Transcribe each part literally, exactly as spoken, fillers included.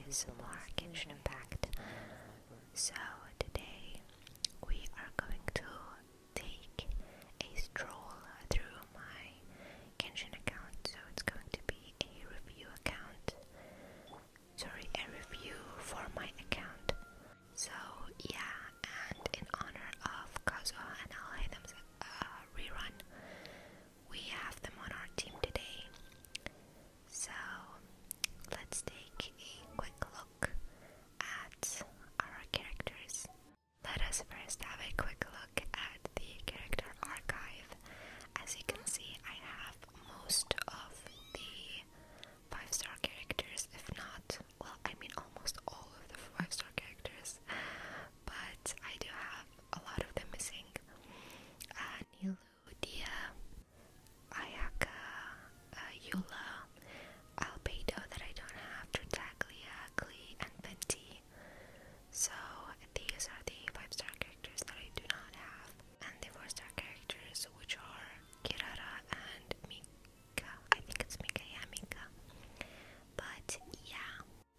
some more Genshin Impact. So today we are going to take a stroll through my Genshin account. So it's going to be a review account. Sorry, a review for my account. So yeah, and in honor of Kazuha and AR sixty uh, rerun, we have them on our team today. So let's take a quick look at our characters. Let us first have a quick look at the character archive. As you can see, I have most of the five star characters, if not, well, I mean almost all of the five star characters, but I do have a lot of them missing. Uh, Nilu, Dia, Ayaka, uh, Eula, Albedo that I don't have, Tartaglia, Klee, and Venti. So these are the five star characters that I do not have. And the four star characters, which are Kirara and Mika. I think it's Mika, yeah, Mika. But yeah.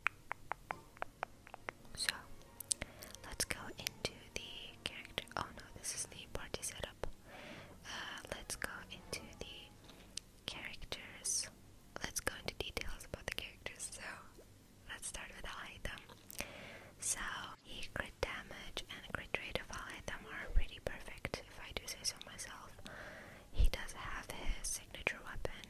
So let's go into the character. Oh no, this is the party setup. Uh, let's go into the characters. Let's go into details about the characters. So let's start with Alhaitham. So the crit damage and crit rate of Alhaitham are pretty perfect, if I do say so myself. He does have his signature weapon,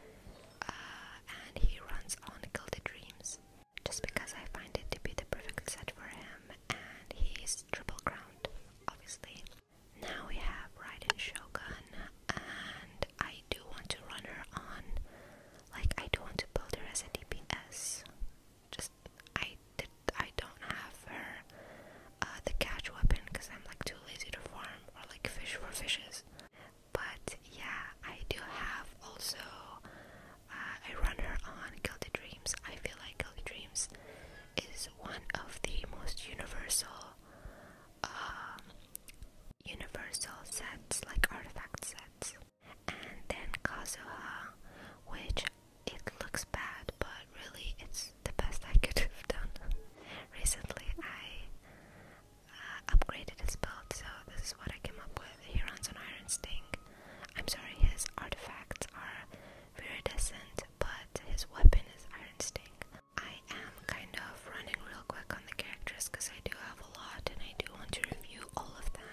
uh, and he runs on Gilded Dreams, just because I find it to be the perfect set for him, and he's triple crowned, obviously. Now we have Raiden Shogun, and I do want to run her on, like I do want to build her as a D P S. Just, I did, I don't have her, uh, the catch weapon, because I'm like too lazy to farm, or like fish for fishes. But yeah, I do have also, uh, I run her on Gilded Dreams. I feel like Gilded Dreams is one of the most universal, um, universal sets, like artifact sets. And then Kazuha, which it looks bad, but really it's the best I could have done. Recently I uh, upgraded his build, so this is what I came up with. He runs on Iron Sting. I'm sorry, his artifacts are viridescent, but his weapon is Iron Sting. I am kind of running real quick on the characters because I do have a lot and I do want to review all of them.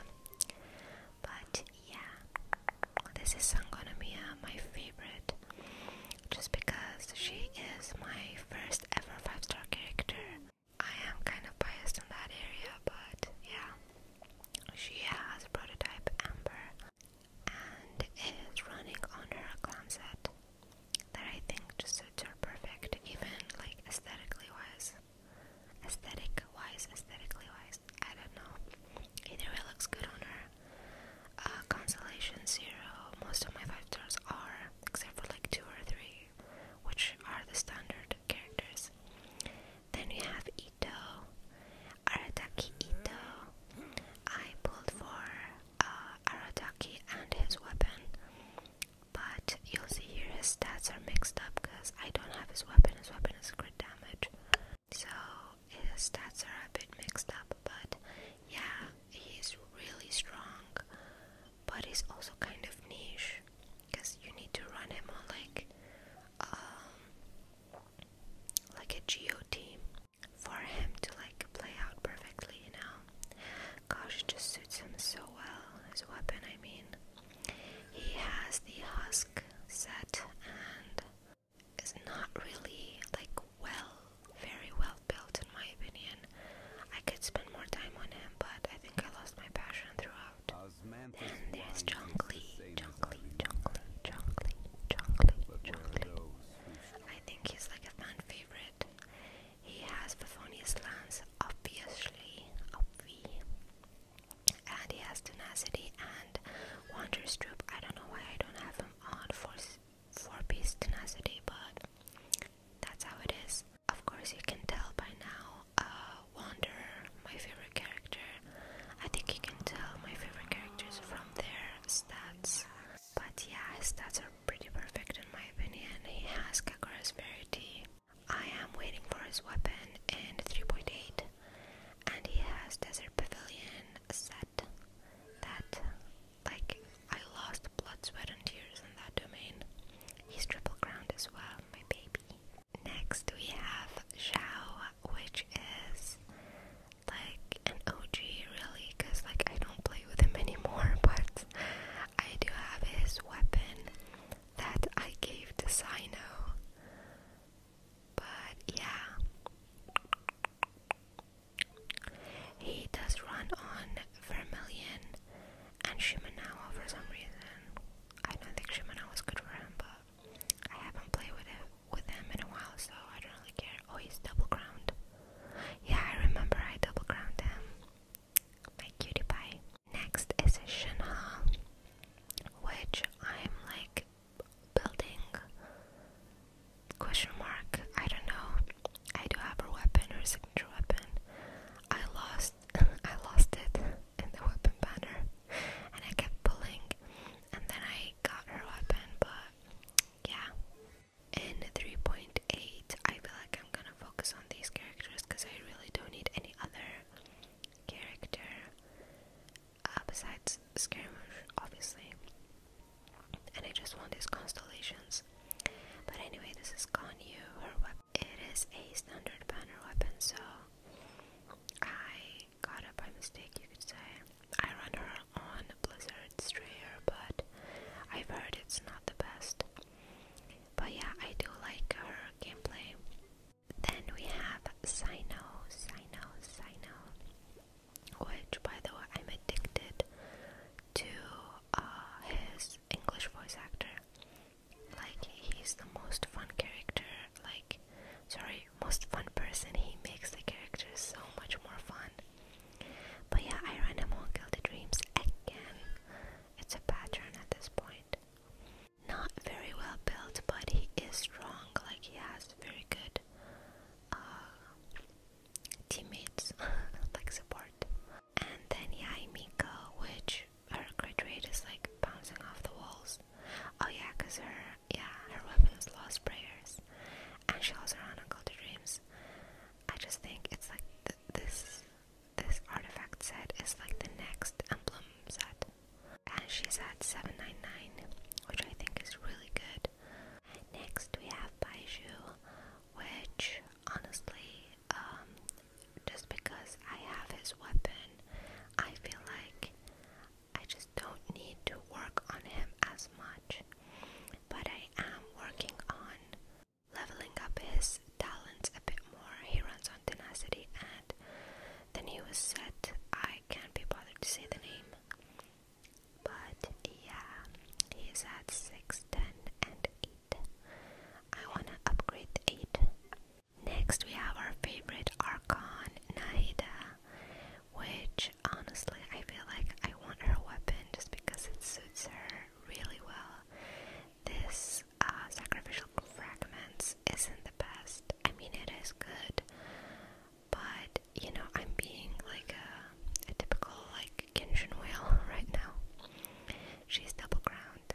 But yeah, this is Sangonomiya, my favorite, just because she is my first ever five star character. I am kind of biased in that area, but yeah, she has prototype Amber and is running on her clan set that I think just suits her perfect, even like aesthetically wise. Aesthetic wise, aesthetically wise, I don't know. Either way, looks good on her. Uh, Constellation Zero, most of my five stars are, except for like two or three, which are the standard characters. Then we have Ito, Arataki Ito. I pulled for uh, Arataki and his weapon, but you'll see here his stats are mixed up because I don't have his weapon. His weapon is crit damage, so his stats are a bit mixed up. But yeah, he's really strong, but he's also kind of niche because you need to run him on like um like a G O T for him to like play out perfectly, you know. Gosh, it just suits him so well. His weapon, I mean, he has the husk set and is not really like well, very well built in my opinion. I could spend more time on him, but I think I lost my passion throughout. Then there's Zhongli, Zhongli, Zhongli, Zhongli, Zhongli, Zhongli. I think he's like a fan favorite. He has Favonius Lance, obviously, obvi. And he has Tenacity and Wander's Troop. I don't know why I don't have him on for four-piece Tenacity, but that's how it is. Of course, you can tell by now, uh, Wander, my favorite character. I think you can tell my favorite characters from their stats. But yeah, his stats are pretty perfect in my opinion. He has Kakura's Verity. I am waiting for his weapon in obviously. And I just want these constellations. But anyway, this is Ganyu, her weapon. It is a standard banner weapon, so I got it by mistake, you could say. I run her on Blizzard Strayer, but I've heard it's not the best. But yeah, I do like her gameplay. Then we have Sino, Sino, Sino, which, by the way, I'm addicted to uh, his English voice actor. Like, he's the most fun character, like, sorry, most fun person. He makes the characters so much more fun. But yeah, I ran him on Gilded Dreams again. It's a pattern at this point. Not very well built, but he is strong. Like, he has very good uh, teammates, like support. And then yeah, Miko, which her crit rate is like bouncing off the walls. Oh yeah, cause her yeah her weapon is Lost Prayers, and she also ran on Gilded Dreams. I just think it's like th this this artifact set is like the next emblem set, and she's at seven ninety-nine, which I think is really good. Next we have Baiju, which honestly, um, just because I have his weapon, I feel like I just don't need to work on him as much. But I am working on leveling up his talents a bit more. He runs on Tenacity, and the newest set, I can't be bothered to say the name. But yeah, he's at six, ten, and eight. I wanna upgrade the eight. Next we have our favorite Archon, Nahida, which honestly I feel like I want her weapon just because it suits her really well. This uh, sacrificial fragments isn't the best. I mean, it is good, but you know, I'm being like a, a typical like Genshin whale right now. She's double crowned.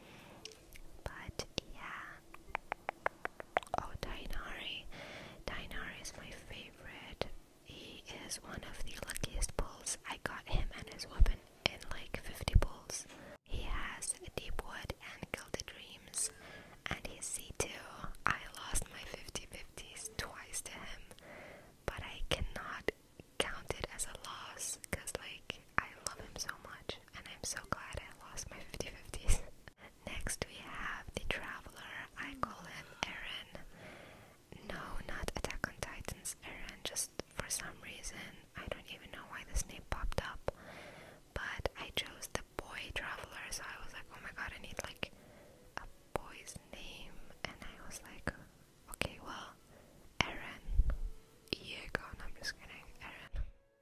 But yeah. Oh, Dainari. Dainari is my favorite. He is one of the luckiest pulls. I got him and his weapon in like fifty pulls. He has Deepwood and Gilded Dreams, and he's C two. I lost my fifty fifties twice to him, but I cannot count it as a loss because like I love him so much, and I'm so glad I lost my fifty fifties. Next we have the Traveler. I call him Eren. No, not Attack on Titan's Eren, just for some reason. I don't even know why this name popped up, but I chose the boy Traveler, so I was like, oh my god, I need like a boy's name, and I was like, okay, well, Eren. Diego, no, I'm just kidding, Eren.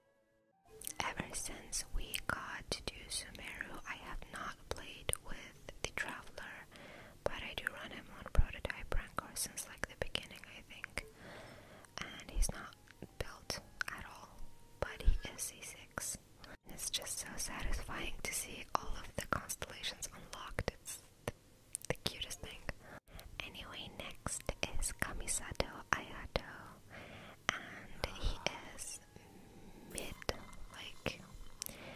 Ever since we got to Sumeru, I have not played with the Traveler, but I do run him on prototype rancor since like the beginning, I think. And he's not built at all, but he is C six. It's just so satisfying to see all of the constellations unlocked. It's the, the cutest thing. Anyway, next is Kamisato Ayato, and he is mid, like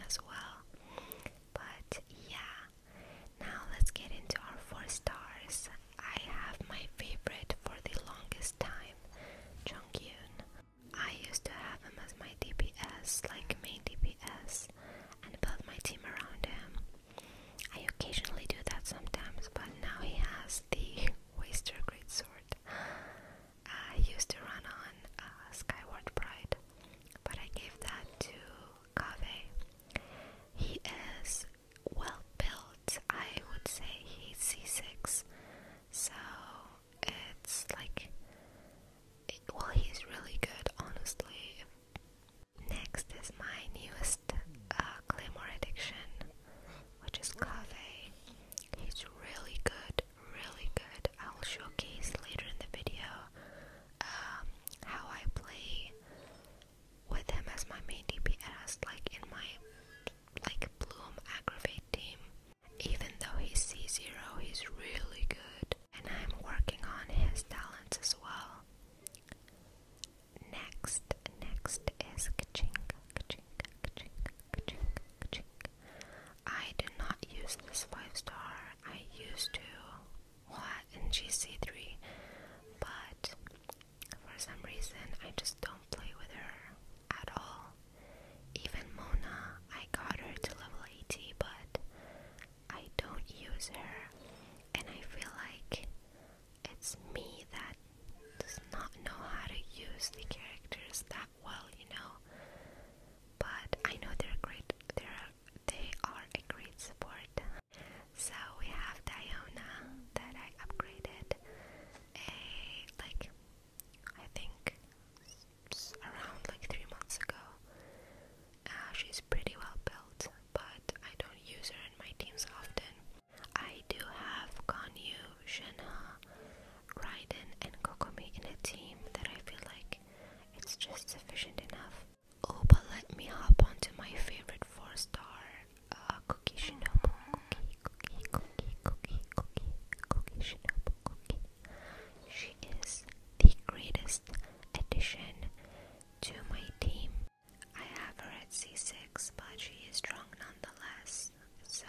as well. But yeah, now let's get into our four stars. I have my favorite for the longest time, Junghyun. I used to have him as my D P S, like main D P S, and build my team around him. I occasionally do that sometimes, but now he has the Waster Greatsword. I used to run on uh, Skyward Pride, but I gave that to Kaveh. He is well built. I would say he's C six, so it's like, it, well, he's really good, honestly. Next is my newest uh, Claymore addiction, which is Kaveh. He's really good, really good. I'll showcase later in the video um, how I play with him as my main D P S, like in my like Bloom Aggravate team. Even though he's C zero, he's really good, and I'm working on his talents as well. Next, next is Kachink, Kachink, Kachink, Kachink, Kachink. I did not use this five star. I used to what in G C three, but for some reason I just don't play with her at all. Even Mona, I got her to level eighty, but I don't use her, and I feel like it's me that does not know how to use the characters that well, you know. But I know they're great. They're they are a great support. So we have Diona that I upgraded a like I think s- around like three months ago. Uh, she's pretty well built, but I don't use her in my teams often. I do have Ganyu, Shenhe, Raiden, and Kokomi in a team that I feel like it's just sufficient enough. Oh, but let me hop onto my favorite four star, uh, Cookie Shinobu. Cookie, Cookie, Cookie, Cookie, Cookie, Cookie Shinobu Cookie. She is the greatest addition to my team. I have her at C six, but she is strong nonetheless. So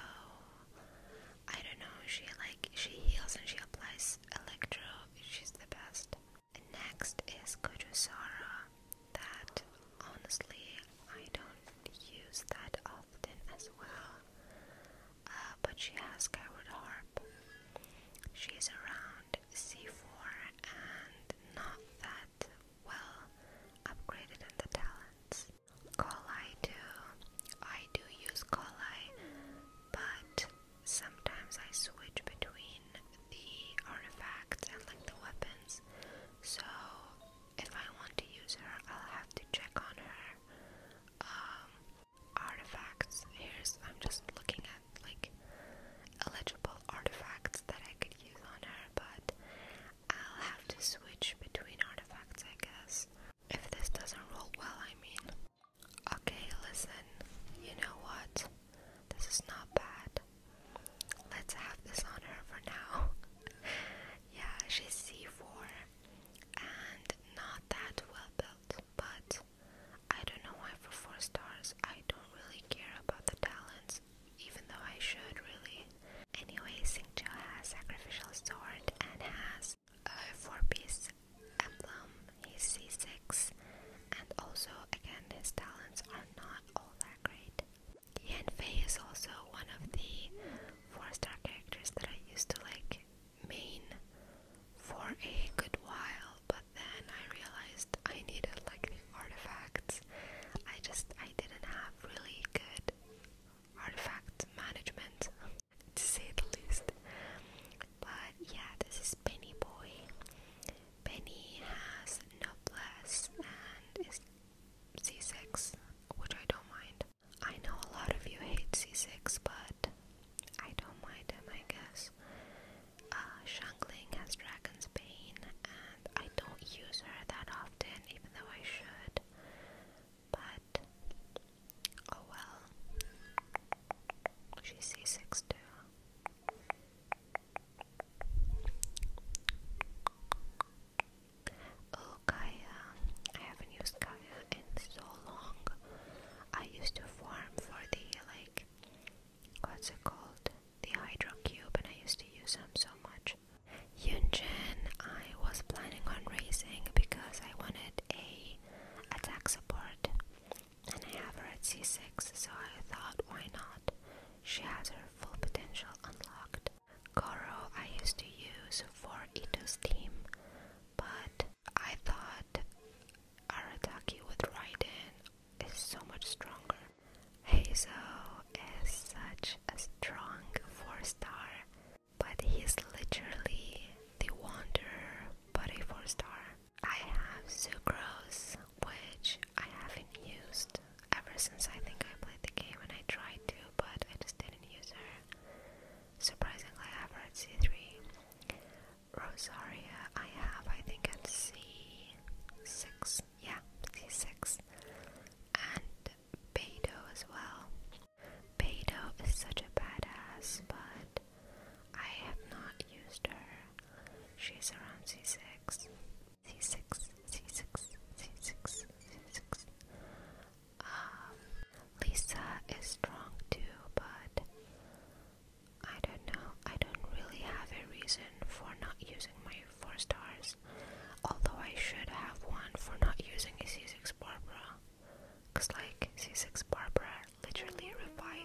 I don't know, she like she heals and she applies electro. She's the best. And next is Kojusara, that honestly I don't use that often as well. Uh, but she has Skyward Harp. She's around C four and not that well upgraded in the talents. Kolai too. I do use Kolai, but sometimes I switch between the artifacts and like the weapons. So if I want to use her, I'll have to check on her um, artifacts. Here's I'm just looking at like eligible artifacts that I could use on her, but I'll have to switch between artifacts, I guess. If this doesn't roll well, I mean. Okay, listen, you know what? This is not bad. Let's have this on her for now. Yeah, she's C four and not that well built, but I don't know why for four stars I don't really care about the talents, even though I should really. Anyway, Xingqiu has Sacrificial Sword and has a four-piece emblem. He's C six, and also, again, his talents are not all that great. Yanfei is also one of the four-star characters that I used to like main for a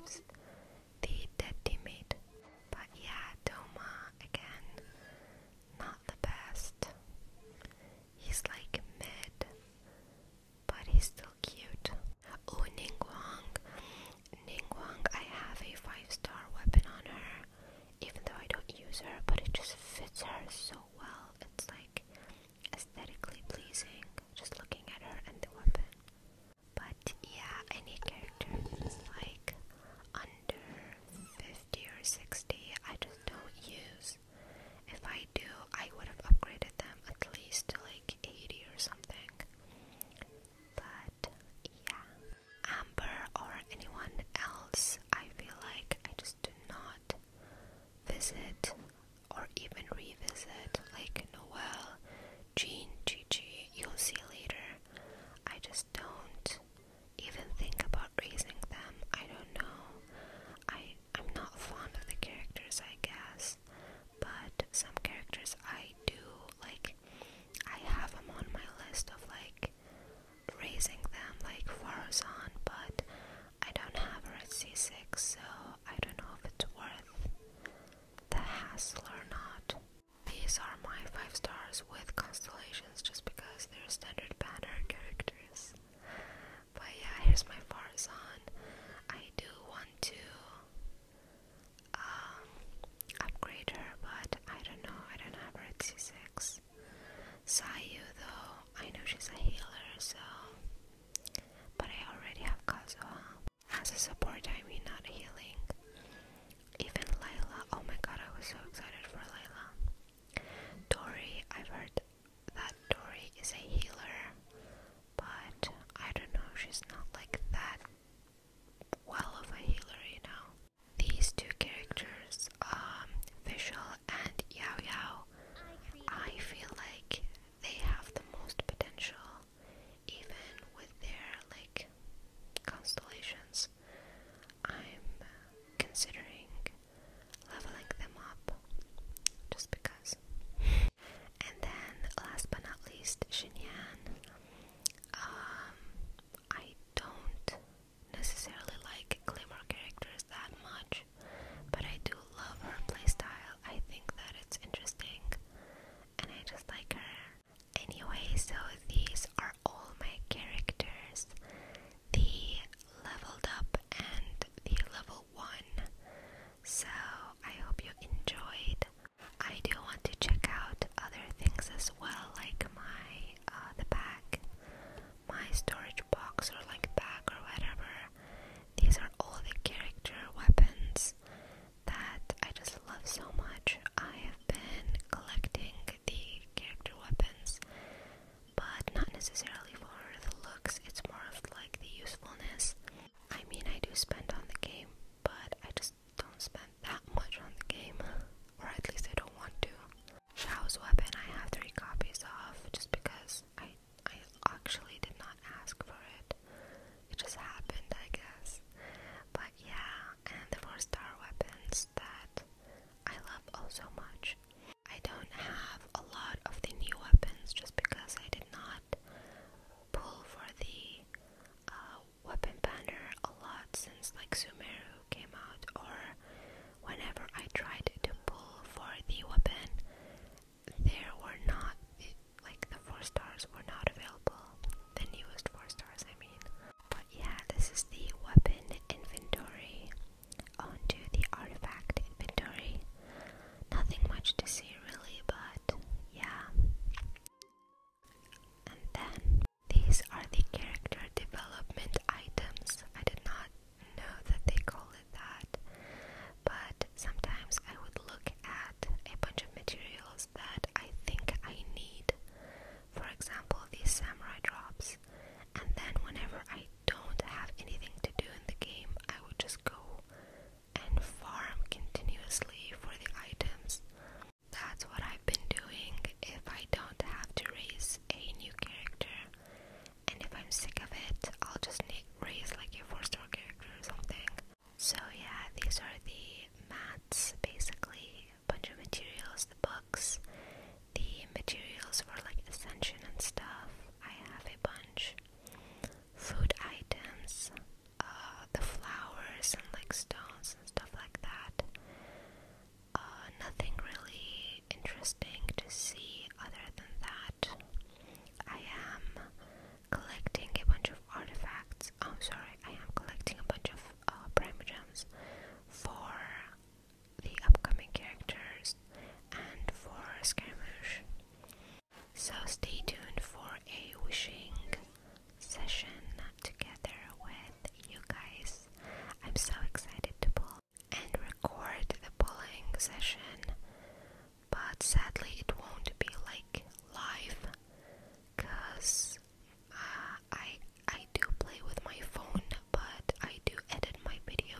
revives the dead teammate. But yeah, Doma, again, not the best. He's like mid, but he's still cute. Oh, Ningguang. Ningguang, I have a five star weapon on her, even though I don't use her, but it just fits her so well. It's like aesthetically pleasing, just looking at her and the weapon. But yeah, any character that's like a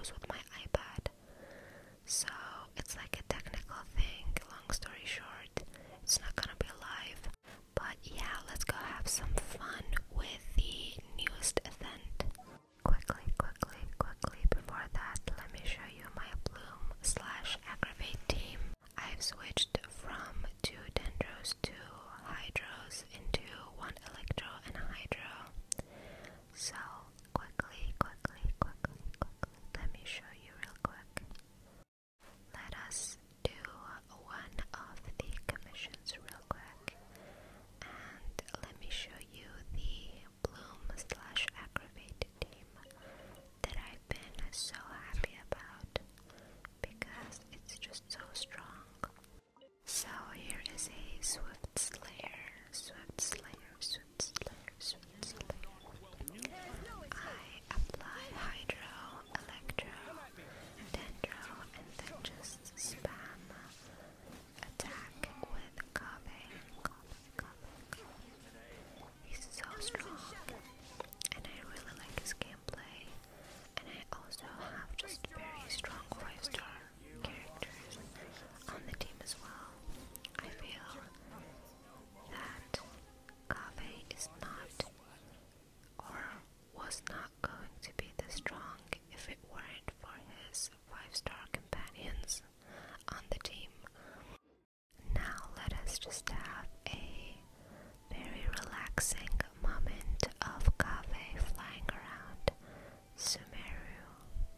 goes with my iPad. So it's like a technical thing. Long story short, it's not gonna be live. But yeah, let's go have some fun with the newest event. Quickly, quickly, quickly, before that, let me show you my Bloom slash Aggravate team. I've switched from two Dendros to Hydros into one Electro and a Hydro. So, quickly, quickly, quickly, quickly, let me show you real quick. Let us do one of the commissions real quick. And let me show you the Bloom slash Aggravate team that I've been so happy about because it's just so strong. So here is a Swift Slayer, Swift Slayer, Swift Slayer, Swift Slayer. I apply Hydro, Electro, Dendro, and then just spam attack with Kave, Kave, Kave, Kave. He's so strong, and I really like his gameplay, and I also have just very strong five star characters on the team as well. I feel that Kave is not, or was not going to be this strong if it weren't for his five star companions on the team. Now let us just have a very relaxing moment of Kave flying around Sumeru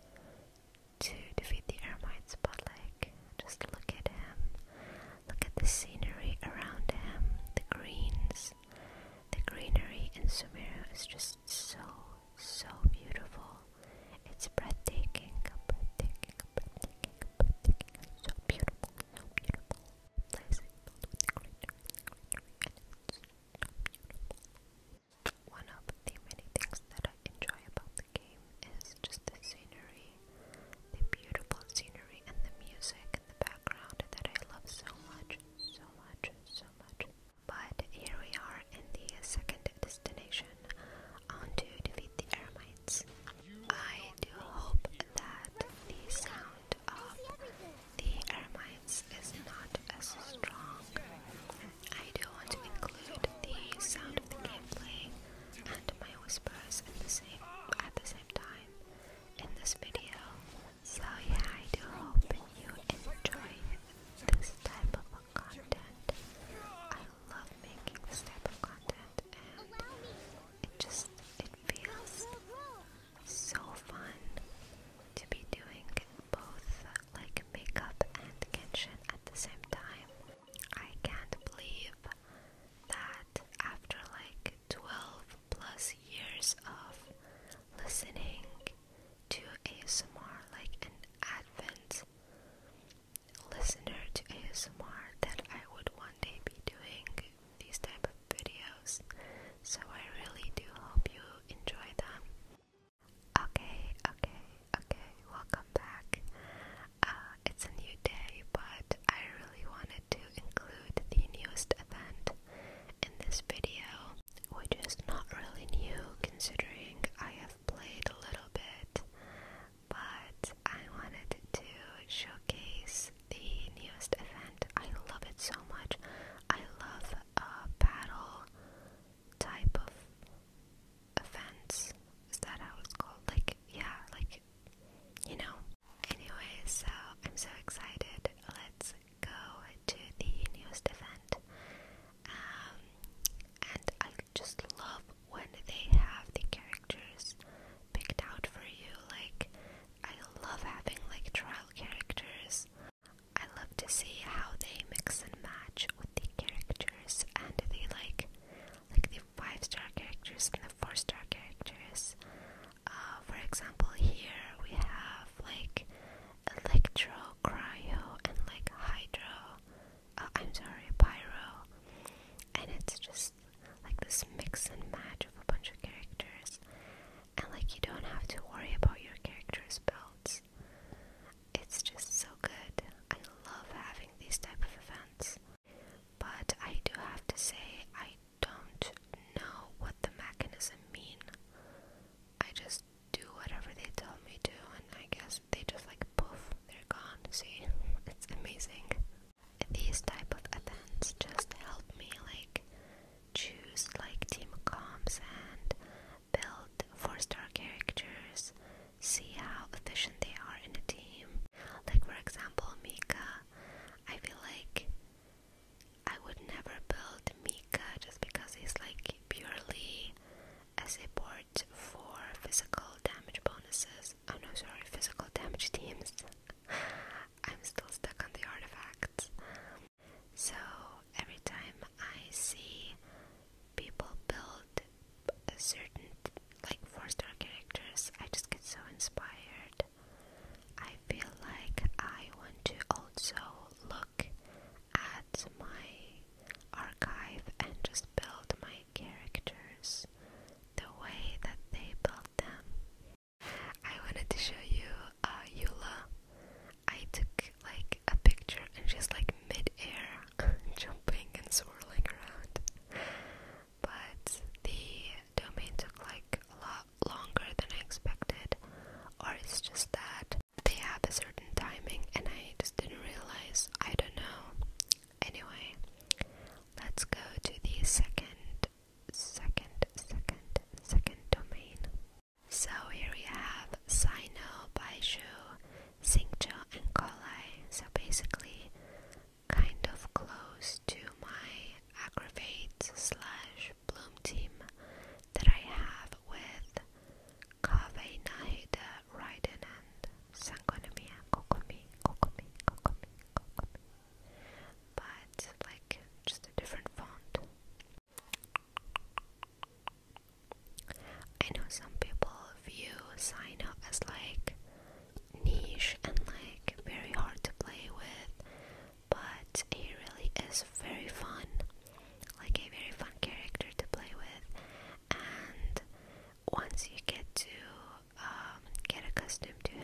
to defeat the Ermites, but like, just look at him. Look at the scenery around him, the greens, the greenery in Sumeru is just so, so beautiful. It's breathtaking, breathtaking, breathtaking.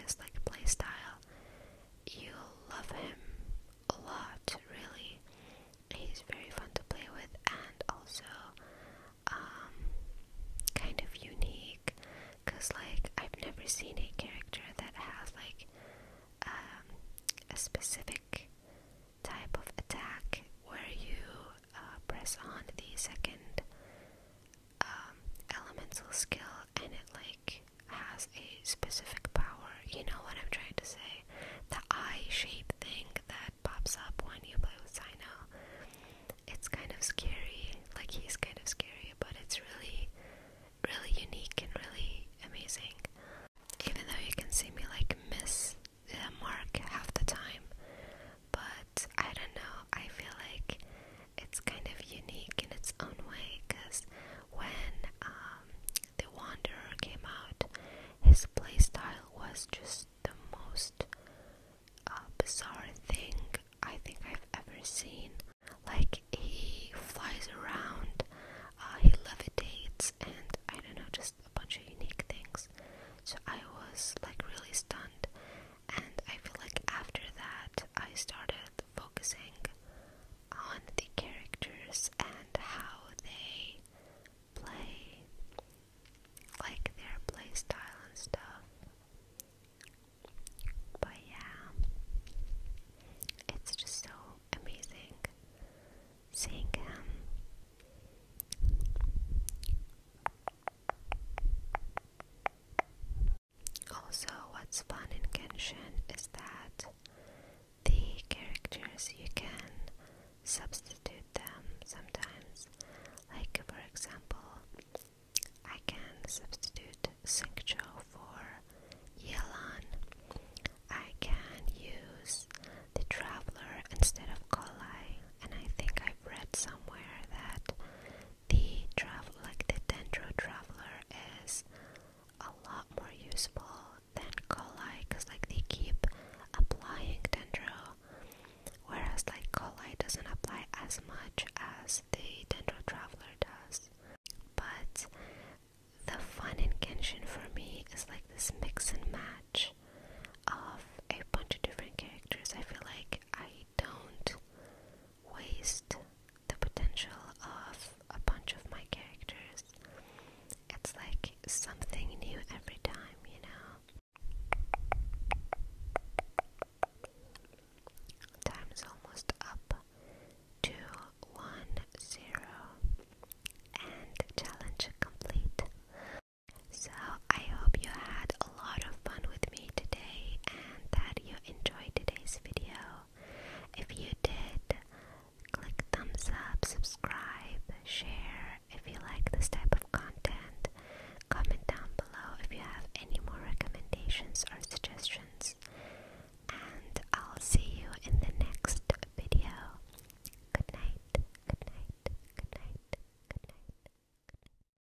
his like playstyle, you'll love him a lot, really. He's very fun to play with, and also um, kind of unique, because like I've never seen a character that has like um, a specific type of attack where you uh, press on the second um, elemental skill and it like has a specific power. You know what I'm trying to say? The eye shape thing that pops up when you play with Sino. It's kind of scary, like he's kind of scary, but it's really, really unique and really amazing. Even though you can see me like miss the mark half the time, but I don't know, I feel like it's kind of unique in its own way, because when um, the Wanderer came out, his playstyle was just the most uh, bizarre thing I think I've ever seen. Like, he flies around, uh, he levitates, and I don't know, just a bunch of unique things. So I was like really stunned, and I feel like after that I started focusing on the characters and how they play, like their play style and stuff. But yeah, it's just so amazing seeing him. Also, what's fun in Genshin is that the characters, you can substitute them sometimes. Like, for example, I can substitute Xingqiu for Yelan